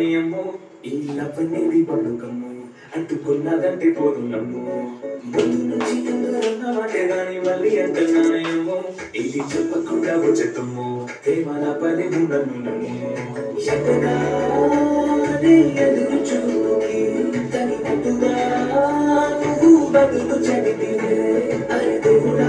కానీ అమ్మో ఈ లవ్వనేది బతుకమ్ము అంటుకున్నదంటే పోదునమ్ము ముందు నుంచి ఎందరన్న మాటే గాని మళ్ళీ అంటున్నానేమో ఇది చెప్పకుండా వచ్చేతమ్ము ప్రేమ నా పని నన్ను నమ్ము ఎంతగానే ఎదురు చూపుకి తగినట్టుగా నువ్వు బదులు చెబితివే అరే దేవుడా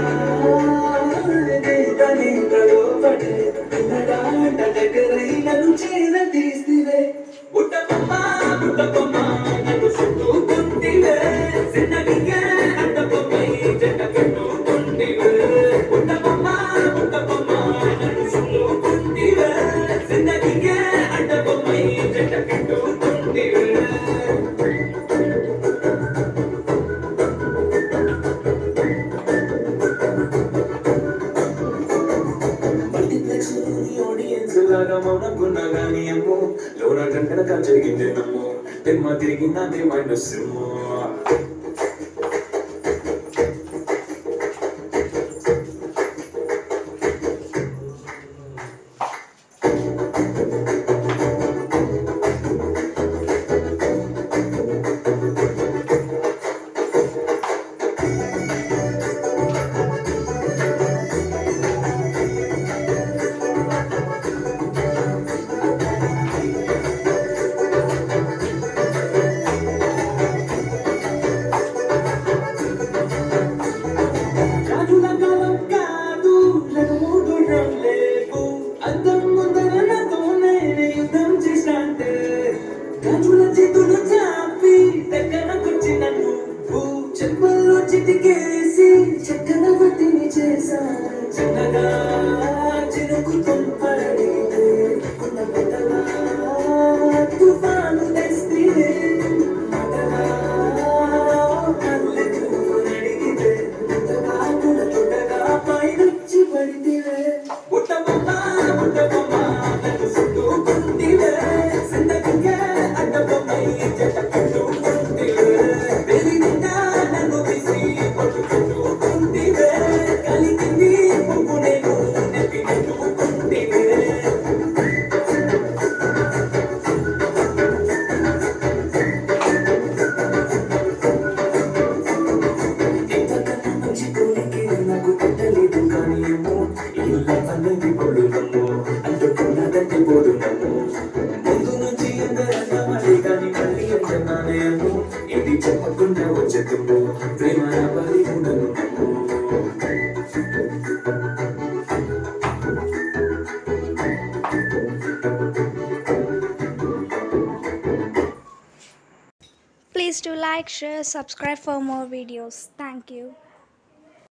దేవనే కలో పడే పిల్లడాట దగ్గరై నన్ను చేర తీసివే బుట్టబొమ్మ నన్ను చుట్టుకుంటివే చిన్నదిగా అంతబొమ్మై జంట పెట్టుకుంటివే బుట్టబొమ్మ నన్ను చుట్టుకుంటివే చిన్నదిగా అంతబొమ్మై జంట పెట్టుకుంటివే మౌనకున్నా గానీ అమ్మో లోన గంటనక జరిగిందే నమ్మో తెమ్మ తిరిగిందే మైనస్ చెప్పుల్లో చిటికేసి చక్రవర్తిని చేసా చిన్నగా చినుకు తుంపడితే కొన్న పెద్దగా తుఫాను తెస్తే మటగా కళ్ళకు నడిగితే ముద్దగా కూడా చుట్టగా పైనొచ్చి పడితివే బుట్టబొమ్మ నన్ను చుట్టుకుంటివే సిందగిగా అడ్డబొమ్మై జంట పెట్టుకుంటివే అంటుకున్నదంటే పోదునమ్ము ముందు నుంచి ఎందరన్నా మళ్ళీ కానీ మళ్ళీ అంటున్నానేమో ఇది చెప్పకుండా వచ్చేతమ్ము ప్రేమ నా పని నన్ను నమ్ము Please do like, share, subscribe for more videos. Thank you.